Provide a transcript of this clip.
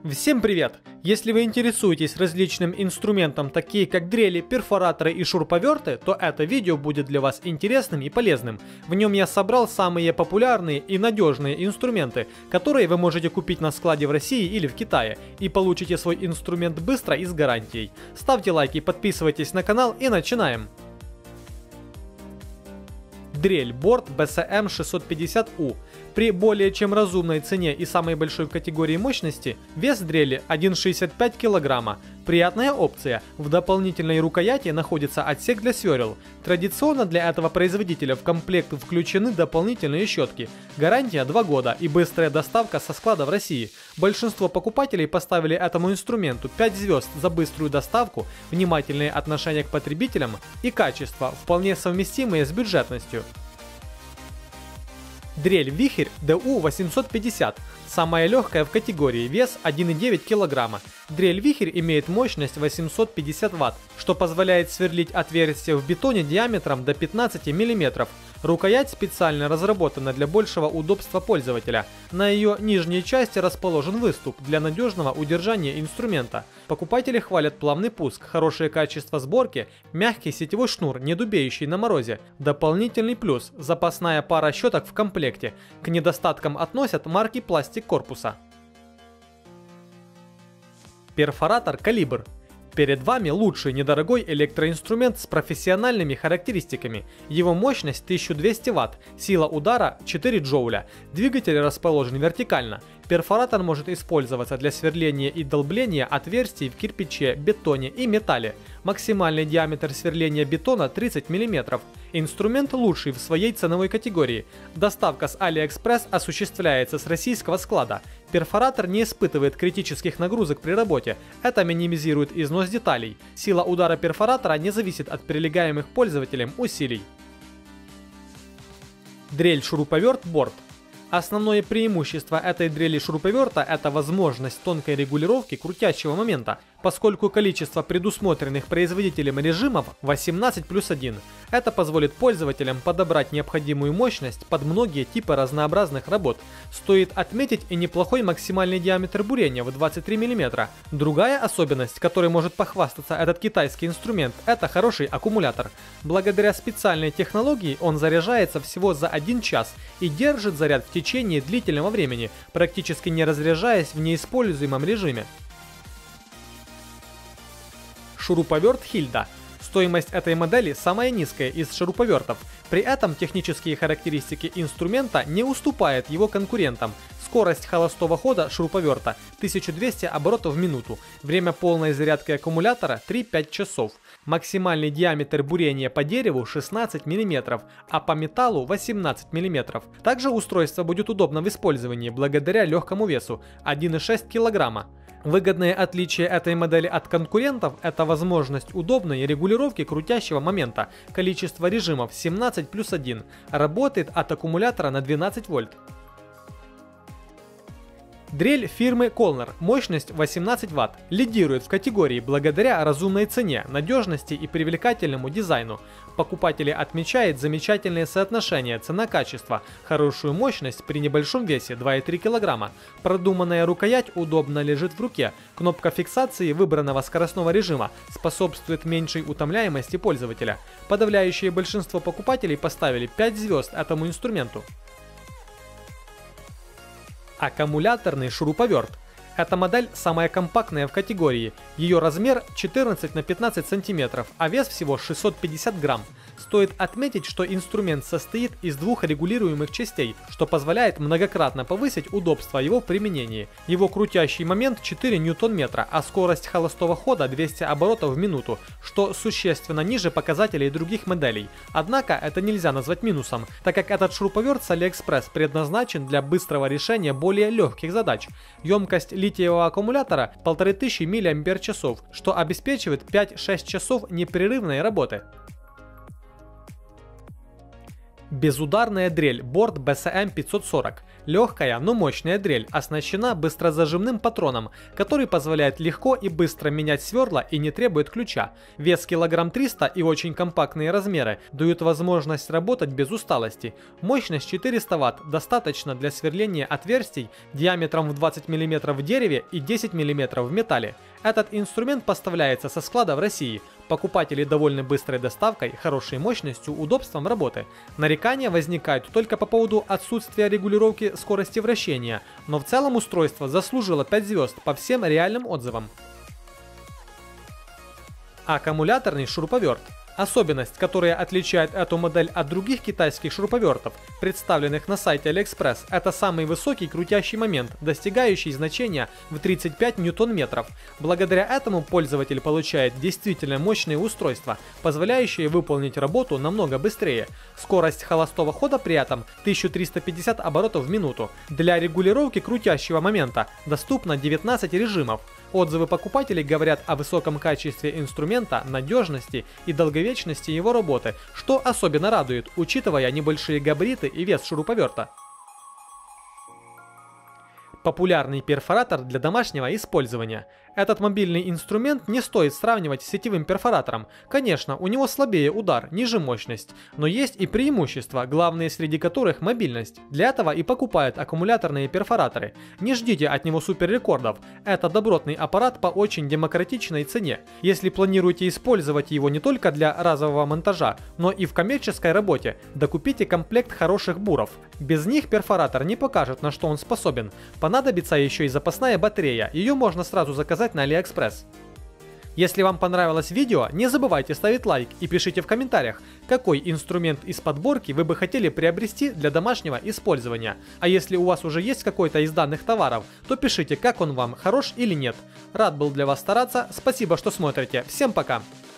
Всем привет! Если вы интересуетесь различным инструментом, такие как дрели, перфораторы и шуруповерты, то это видео будет для вас интересным и полезным. В нем я собрал самые популярные и надежные инструменты, которые вы можете купить на складе в России или в Китае, и получите свой инструмент быстро и с гарантией. Ставьте лайки, подписывайтесь на канал и начинаем! Дрель Борт BCM 650U. При более чем разумной цене и самой большой в категории мощности, вес дрели 1,65 кг. Приятная опция. В дополнительной рукояти находится отсек для сверл. Традиционно для этого производителя в комплект включены дополнительные щетки. Гарантия 2 года и быстрая доставка со склада в России. Большинство покупателей поставили этому инструменту 5 звезд за быструю доставку, внимательное отношение к потребителям и качество, вполне совместимые с бюджетностью. Дрель Вихрь DU850. Самая легкая в категории, вес 1,9 кг. Дрель Вихрь имеет мощность 850 Вт, что позволяет сверлить отверстия в бетоне диаметром до 15 мм. Рукоять специально разработана для большего удобства пользователя. На ее нижней части расположен выступ для надежного удержания инструмента. Покупатели хвалят плавный пуск, хорошее качество сборки, мягкий сетевой шнур, не дубеющий на морозе. Дополнительный плюс – запасная пара щеток в комплекте. К недостаткам относят марки пластик корпуса. Перфоратор Калибр. Перед вами лучший недорогой электроинструмент с профессиональными характеристиками. Его мощность 1200 Вт, сила удара 4 джоуля, двигатель расположен вертикально. Перфоратор может использоваться для сверления и долбления отверстий в кирпиче, бетоне и металле. Максимальный диаметр сверления бетона 30 мм. Инструмент лучший в своей ценовой категории. Доставка с AliExpress осуществляется с российского склада. Перфоратор не испытывает критических нагрузок при работе. Это минимизирует износ деталей. Сила удара перфоратора не зависит от прилагаемых пользователем усилий. Дрель-шуруповерт Борт. Основное преимущество этой дрели-шуруповерта – это возможность тонкой регулировки крутящего момента, поскольку количество предусмотренных производителем режимов 18+1. Это позволит пользователям подобрать необходимую мощность под многие типы разнообразных работ. Стоит отметить и неплохой максимальный диаметр бурения в 23 мм. Другая особенность, которой может похвастаться этот китайский инструмент, это хороший аккумулятор. Благодаря специальной технологии он заряжается всего за 1 час и держит заряд в течение длительного времени, практически не разряжаясь в неиспользуемом режиме. Шуруповерт Хильда. Стоимость этой модели самая низкая из шуруповертов. При этом технические характеристики инструмента не уступают его конкурентам. Скорость холостого хода шуруповерта 1200 оборотов в минуту. Время полной зарядки аккумулятора 3-5 часов. Максимальный диаметр бурения по дереву 16 мм, а по металлу 18 мм. Также устройство будет удобно в использовании благодаря легкому весу 1,6 кг. Выгодное отличие этой модели от конкурентов – это возможность удобной регулировки крутящего момента. Количество режимов 17+1. Работает от аккумулятора на 12 вольт. Дрель фирмы Colner, мощность 18 Вт, лидирует в категории благодаря разумной цене, надежности и привлекательному дизайну. Покупатели отмечают замечательное соотношение цена-качество, хорошую мощность при небольшом весе 2,3 кг. Продуманная рукоять удобно лежит в руке. Кнопка фиксации выбранного скоростного режима способствует меньшей утомляемости пользователя. Подавляющее большинство покупателей поставили 5 звезд этому инструменту. Аккумуляторный шуруповерт. Эта модель самая компактная в категории. Ее размер 14 на 15 см, а вес всего 650 грамм. Стоит отметить, что инструмент состоит из двух регулируемых частей, что позволяет многократно повысить удобство его в применении. Его крутящий момент 4 Ньютон-метра, а скорость холостого хода 200 оборотов в минуту, что существенно ниже показателей других моделей. Однако это нельзя назвать минусом, так как этот шуруповерт с AliExpress предназначен для быстрого решения более легких задач. Емкость литиевого аккумулятора 1500 мАч, что обеспечивает 5-6 часов непрерывной работы. Безударная дрель Борт BCM 540. Легкая, но мощная дрель оснащена быстрозажимным патроном, который позволяет легко и быстро менять сверла и не требует ключа. Вес килограмм 300 и очень компактные размеры дают возможность работать без усталости. Мощность 400 Вт достаточно для сверления отверстий диаметром в 20 мм в дереве и 10 мм в металле. Этот инструмент поставляется со склада в России. Покупатели довольны быстрой доставкой, хорошей мощностью, удобством работы. Нарекания возникают только по поводу отсутствия регулировки скорости вращения, но в целом устройство заслужило 5 звезд по всем реальным отзывам. Аккумуляторный шуруповерт. Особенность, которая отличает эту модель от других китайских шуруповертов, представленных на сайте AliExpress, это самый высокий крутящий момент, достигающий значения в 35 ньютон-метров. Благодаря этому пользователь получает действительно мощные устройства, позволяющие выполнить работу намного быстрее. Скорость холостого хода при этом 1350 оборотов в минуту. Для регулировки крутящего момента доступно 19 режимов. Отзывы покупателей говорят о высоком качестве инструмента, надежности и долговечности его работы, что особенно радует, учитывая небольшие габариты и вес шуруповерта. Популярный перфоратор для домашнего использования. Этот мобильный инструмент не стоит сравнивать с сетевым перфоратором. Конечно, у него слабее удар, ниже мощность, но есть и преимущества, главные среди которых мобильность. Для этого и покупают аккумуляторные перфораторы. Не ждите от него суперрекордов. Это добротный аппарат по очень демократичной цене. Если планируете использовать его не только для разового монтажа, но и в коммерческой работе, докупите комплект хороших буров. Без них перфоратор не покажет, на что он способен. Понадобится еще и запасная батарея, ее можно сразу заказать на AliExpress. Если вам понравилось видео, не забывайте ставить лайк и пишите в комментариях, какой инструмент из подборки вы бы хотели приобрести для домашнего использования. А если у вас уже есть какой-то из данных товаров, то пишите, как он вам, хорош или нет. Рад был для вас стараться, спасибо, что смотрите, всем пока!